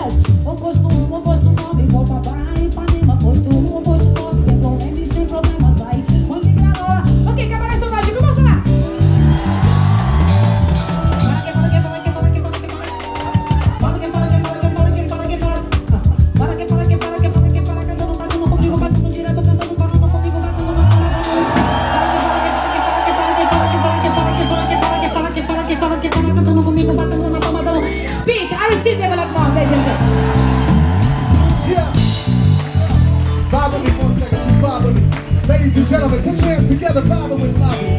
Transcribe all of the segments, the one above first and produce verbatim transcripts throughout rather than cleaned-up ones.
Yes, o costume, o costume, vou pra Barra e Ipanema, costume, o costume, é bom, M sem problema, sai. Manda em granola. Ok, que aparece o mágico, vamos lá. Fala que fala que fala que fala que fala que fala. Fala que fala que fala que fala que fala que fala. Fala que fala que fala que fala que fala, cantando, batendo comigo, batendo direto, cantando, falando comigo, batendo na palma. Cantando comigo, batendo na palma da mão. Speech, I receive them like more, ladies and gentlemen. Yeah. Vibe with me for a second, just vibe with me. Ladies and gentlemen, put your hands together, vibe with Bobby.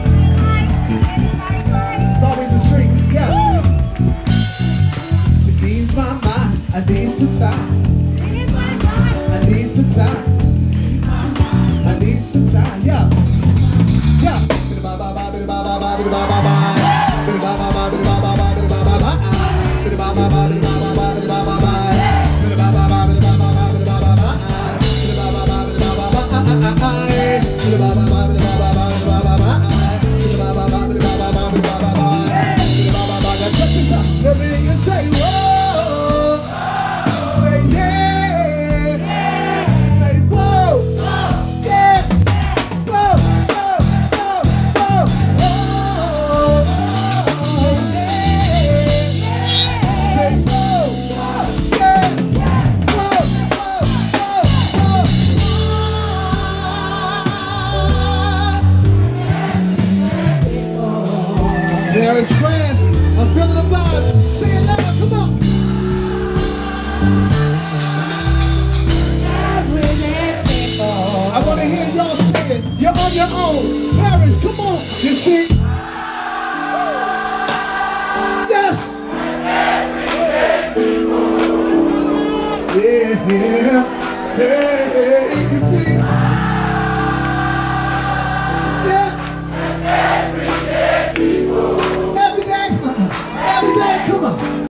It's always a treat, yeah. To ease my mind, I need some time. I need some time. I need some time, yeah. Yeah. There is France. I'm feeling the vibe. Say it loud, come on. I want to hear y'all sing it. You're on your own. Paris, come on. You see? Yes. Yeah, yeah. Hey, hey, you see?